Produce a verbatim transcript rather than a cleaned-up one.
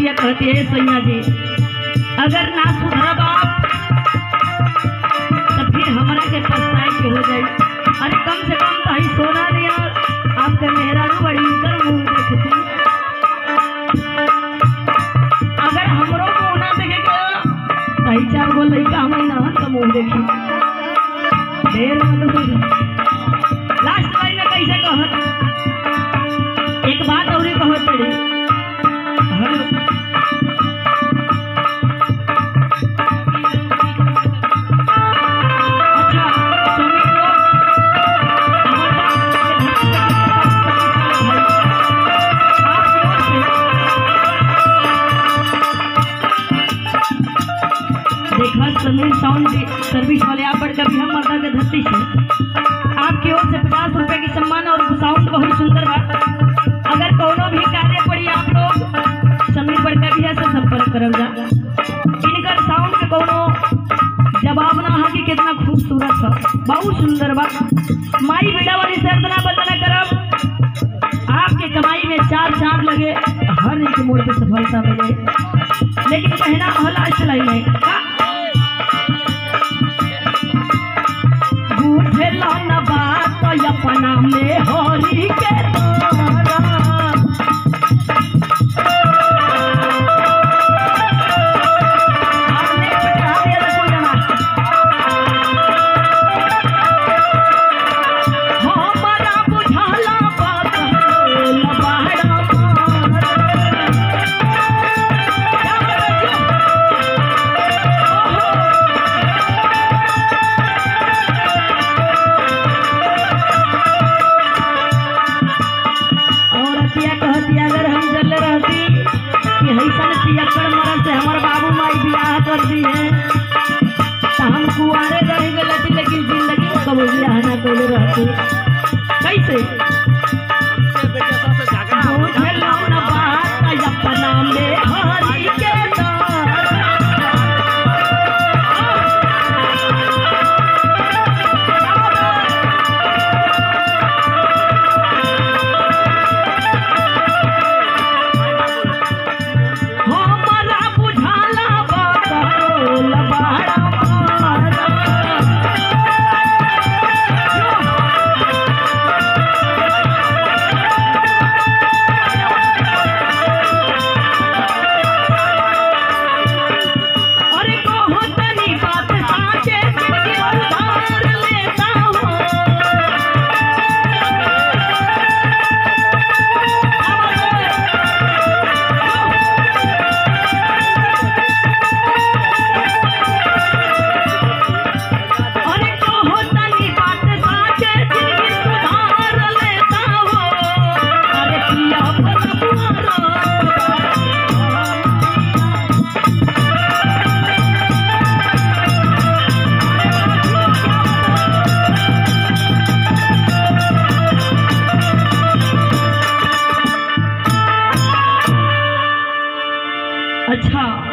औरतिया कहती है सैया जी अगर ना सुधरब आप तो फिर हमारा के पछताए के हो जाए। अरे कम से कम तो ही सोना दिया आपके मेहरा बड़ी कर मुँह देखती अगर हमरो मुँह ना देखे कहीं चार गो लड़का हमें ना तो मुँह देखी ढेर लास्ट लाइन में कैसे कहत एक बात और कहत पड़ी समीर साउंड सर्विस वाले आप पर कभी हम मर्दा के धरती से आपकी ओर से पचास रुपए की सम्मान और साउंड बहुत सुंदर बात। अगर कोनो भी कार्य पड़ी आप लोग समीर पर कभी ऐसे संपर्क करब जा इनका साउंड के कोनो जवाब ना है कि कितना खूबसूरत है बहुत सुंदर बात। माई बेटा वाली सर्दना बंदना करब आपके कमाई में चार चांद लगे हर एक मोड़ पे सफलता मिले लेकिन कहना महला चलाई नहीं न बात अपना में होली के कैसे अच्छा